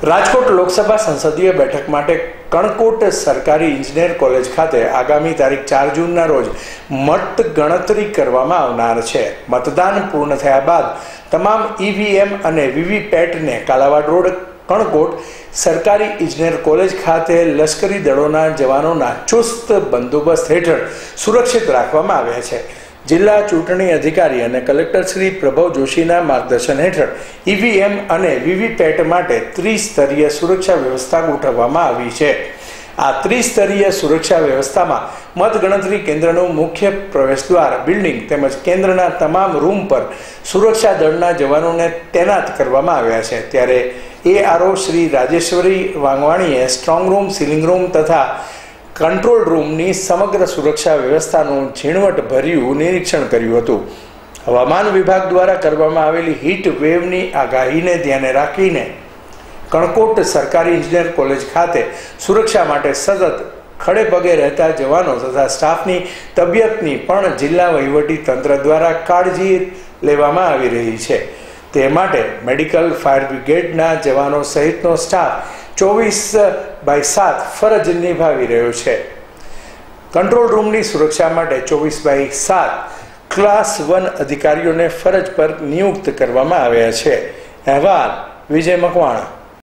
રાજકોટ લોકસભા સંસદીય બેઠક માટે કણકોટ સરકારી ઇજનેર કોલેજ ખાતે આગામી તારીખ 4 જૂનના રોજ મત ગણતરી કરવામાં આવનાર છે। મતદાન પૂર્ણ થયા બાદ તમામ ઈવીએમ અને વીવીપેટને કાલાવાડ રોડ કણકોટ સરકારી ઇજનેર કોલેજ ખાતે લશ્કરી દળોના જવાનોના ચુસ્ત બંદોબસ્ત હેઠળ સુરક્ષિત રાખવામાં આવ્યા છે। જિલ્લા ચૂંટણી અધિકારી અને કલેક્ટર શ્રી પ્રભવ જોશીના માર્ગદર્શન હેઠળ ઈવીએમ અને વીવીપેટ માટે ત્રિસ્તરીય સુરક્ષા વ્યવસ્થા ગોઠવવામાં આવી છે। આ ત્રિસ્તરીય સુરક્ષા વ્યવસ્થામાં મતગણતરી કેન્દ્રનું મુખ્ય પ્રવેશદ્વાર, બિલ્ડિંગ તેમજ કેન્દ્રના તમામ રૂમ પર સુરક્ષા દળના જવાનોને તૈનાત કરવામાં આવ્યા છે। ત્યારે એઆરઓ શ્રી રાજેશ્વરી વાંગવાણીએ સ્ટ્રોંગ રૂમ, સીલિંગ રૂમ તથા કંટ્રોલ રૂમની સમગ્ર સુરક્ષા વ્યવસ્થાનું ઝીણવટભર્યું નિરીક્ષણ કર્યું હતું। હવામાન વિભાગ દ્વારા કરવામાં આવેલી હીટ વેવની આગાહીને ધ્યાને રાખીને કણકોટ સરકારી ઇજનેર કોલેજ ખાતે સુરક્ષા માટે સતત ખડે પગે રહેતા જવાનો તથા સ્ટાફની તબિયતની પણ જિલ્લા વહીવટી તંત્ર દ્વારા કાળજી લેવામાં આવી રહી છે। તે માટે મેડિકલ, ફાયર બ્રિગેડના જવાનો સહિતનો સ્ટાફ 24/7 ફરજ નિભાવી રહ્યો છે। કંટ્રોલ રૂમની સુરક્ષા માટે 24/7 ક્લાસ 1 અધિકારીઓને ફરજ પર નિયુક્ત કરવામાં આવ્યા છે। અહેવાલ વિજય મકવાણા।